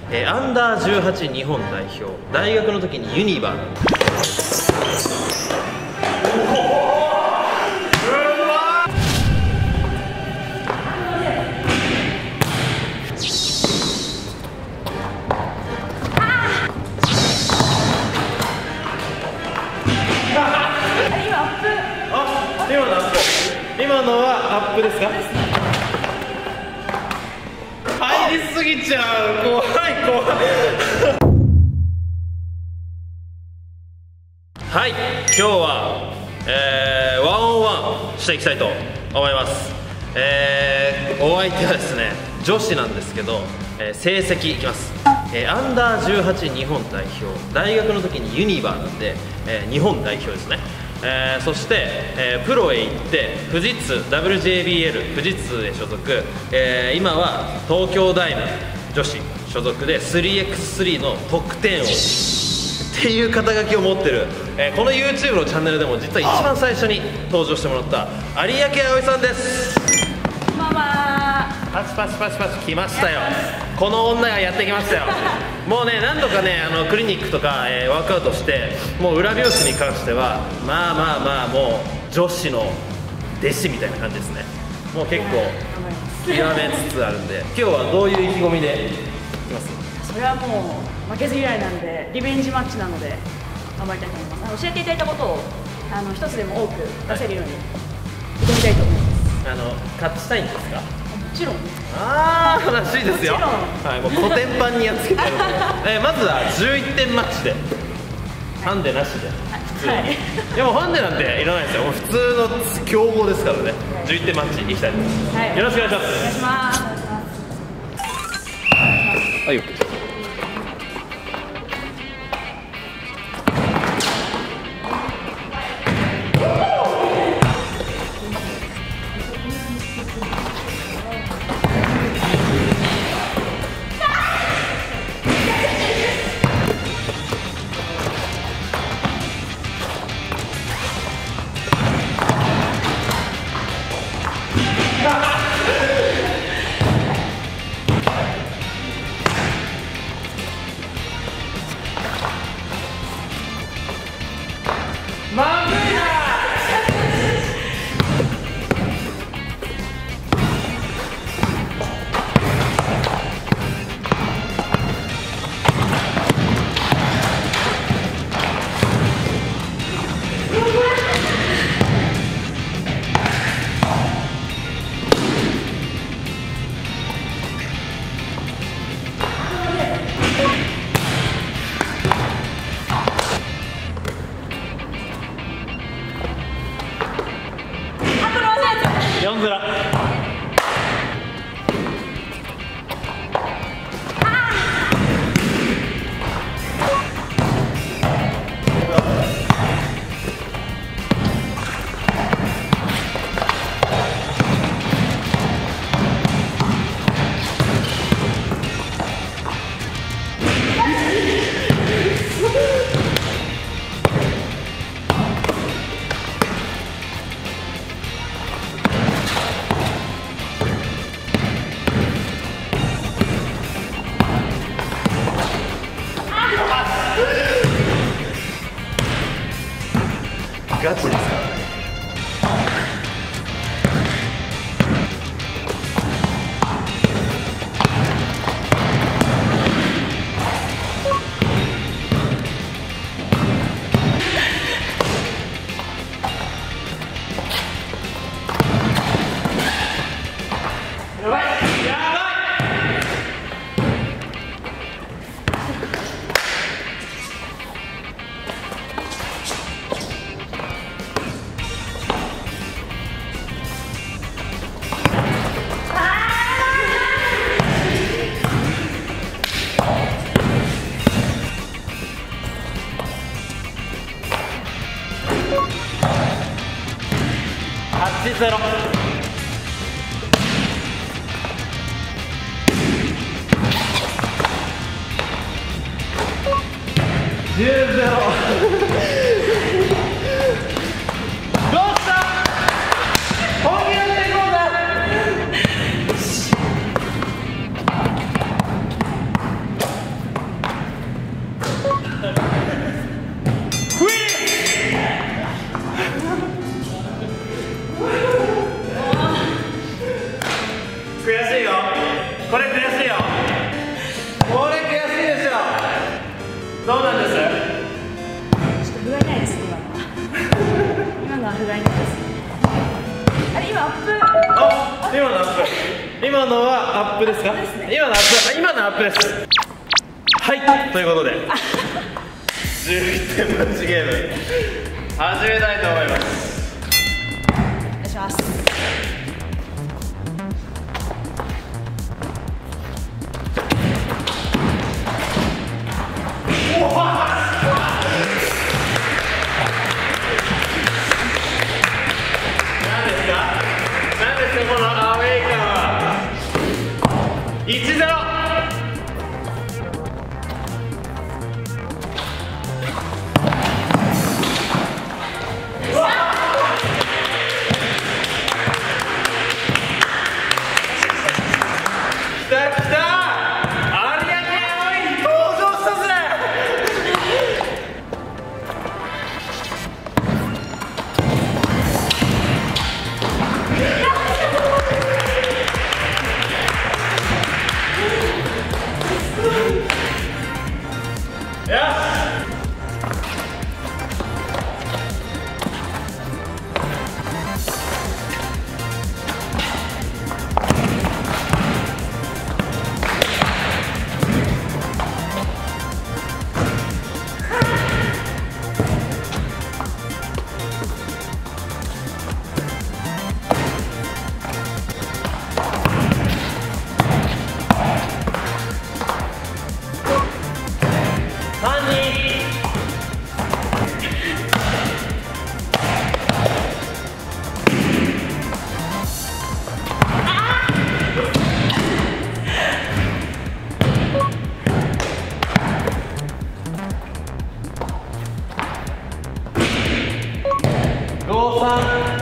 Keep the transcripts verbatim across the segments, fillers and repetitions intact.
えー、アンダーじゅうはち日本代表、大学の時にユニバ今のはアップですか？入りすぎちゃう、怖い怖いはい、今日は、えー、ワンオンワンしていきたいと思います。えー、お相手はですね、女子なんですけど、えー、成績いきます。えー、アンダーじゅうはち日本代表、大学の時にユニバーなんで、えー、日本代表ですね。えー、そして、えー、プロへ行って富士通 ダブリュージェービーエル 富士通へ所属、えー、今は東京大学女子所属で スリーエックススリー の得点王っていう肩書きを持ってる、えー、この YouTube のチャンネルでも実は一番最初に登場してもらった有明葵さんです。 ママパチパチパチパチ来ましたよ。この女がやってきましたよ。もうね、何度かね、あのクリニックとか、えー、ワークアウトして、もう裏拍子に関してはまあまあまあもう女子の弟子みたいな感じですね。もう結構極めつつあるんで、今日はどういう意気込みでいきます？ それはもう負けず嫌いなんで、リベンジマッチなので頑張りたいと思います。あの教えていただいたことをあの一つでも多く出せるように挑みたいと思います。 あの勝ちたいんですか？ もちろん。 ああ、らしいですよ。 もちろん、 はい、もうコテンパンにやっつけてるので、えー、まずはじゅういってんマッチで、ハンデなしで、普通に、はい、いやもうハンデなんていらないですよ。もう普通の強豪ですからね。じゅういってんマッチいきたいと思います。はい、よろしくお願いします。 お願いします。 はい、よく。よんゼロ。ガチですからね。やばいやばい。はちゼロ。じゅうゼロ。どうした本気でやっていこうぜ。 今のアップ、今のはアップですか？ ですね、 今のアップ、今のアップです。はい、ということでじゅういってんマッチゲーム始めたいと思います。 お願いします。 このアウェイ感は いちゼロ。 きたきた、有明葵登場したぜ。よし、ごさん。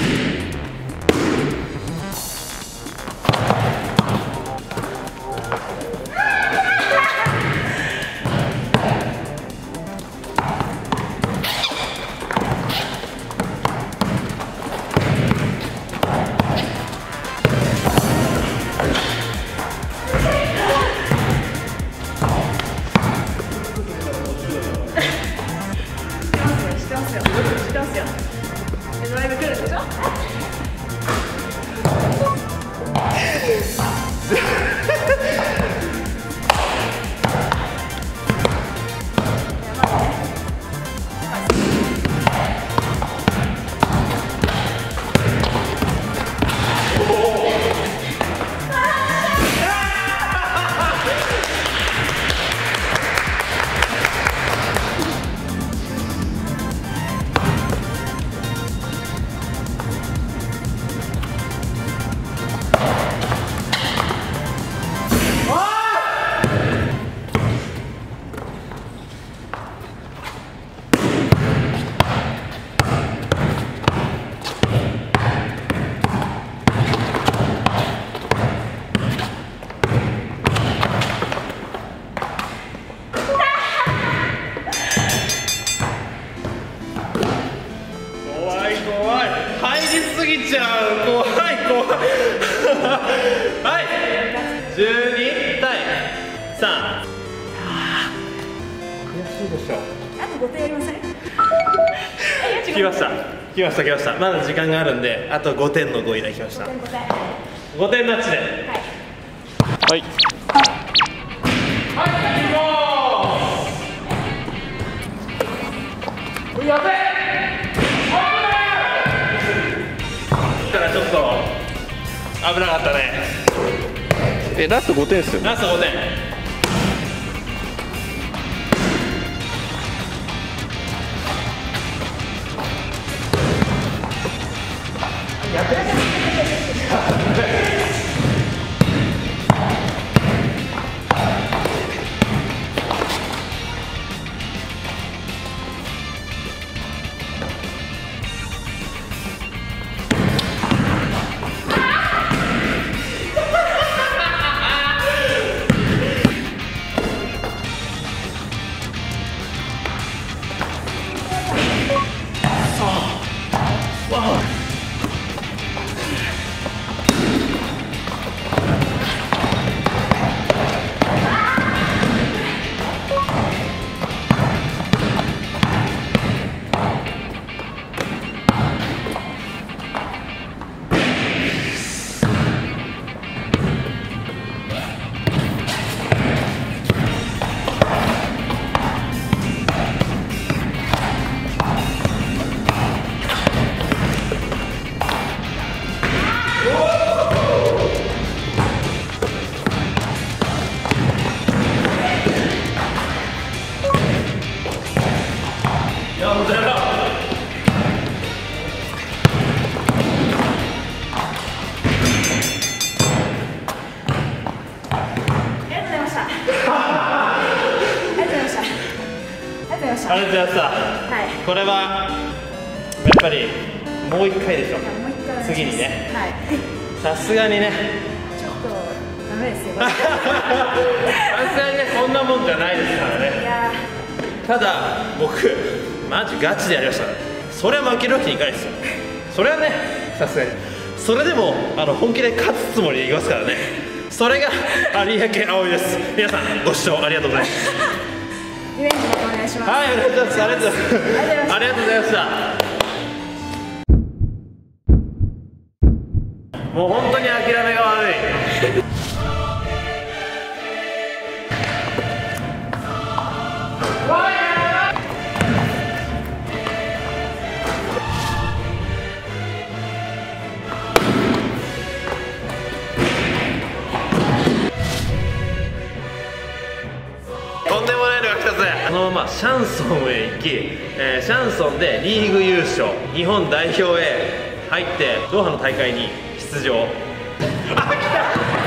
知ってますよ、知ってますよ。ドライブ来るでしょ。 怖い、入りすぎちゃう、怖い怖いはい、じゅうにたいさん。悔しいでしょ。 あとごてんやりません？ 来ました来ました来ました。まだ時間があるんで、あとごてんのご依頼来ました。ごてんマッチで、はいはいはい、やべえ、ちょっと危なかったね。 え、ラストごてんですよね。 ラストごてん。やべえ。 した。 ありがとうございました。 はいこれはやっぱりもう一回でしょ。 もう一回お願いします。 次にねはいさすがにねちょっとダメですよさすがにねこんなもんじゃないですからいね。 やただ僕マジガチでやりましたから、それは負けるわけにいかないですよ。それはねさすがにそれでもあの本気で勝つつもりでいきますからね。それが有明葵です。皆さんご視聴ありがとうございますリベンジまたお願いします。 はい、ありがとうございます。ありがとうございます。ありがとうございました。もう本当に諦めが悪い。とんでもないのが来たぜ。このままシャンソンへ行き、えーシャンソンでリーグ優勝、日本代表へ入ってドーハの大会に出場。あ、来た